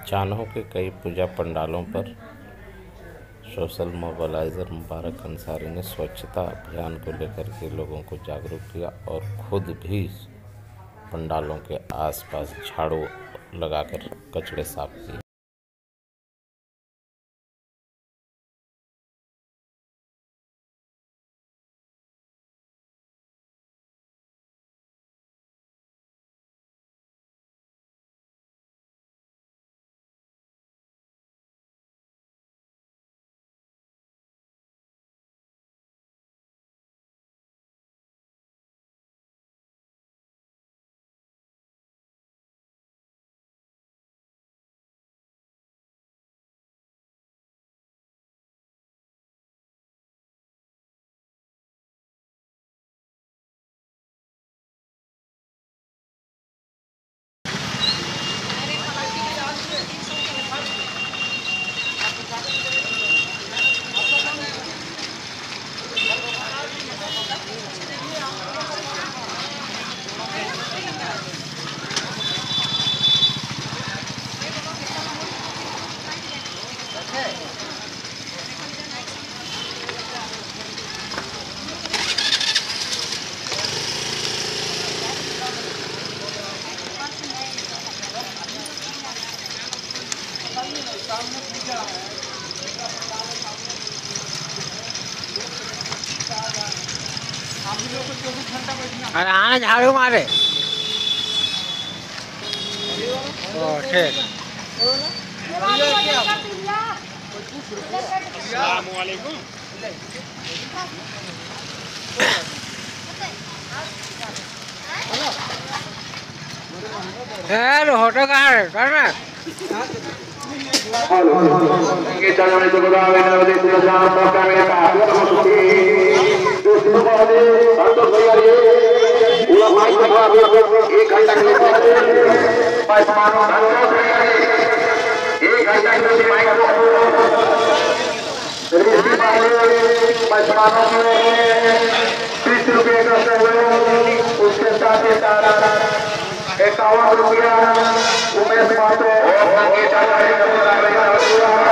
चान्हो के कई पूजा पंडालों पर सोशल मोबिलाइज़र मुबारक अंसारी ने स्वच्छता अभियान को लेकर के लोगों को जागरूक किया और खुद भी पंडालों के आसपास झाड़ू लगाकर कचरे साफ किए। अरे आने झाड़ू मारे ठीक। यार होटो कहाँ है करना उसके साथ 51 रुपया उमेश मातो और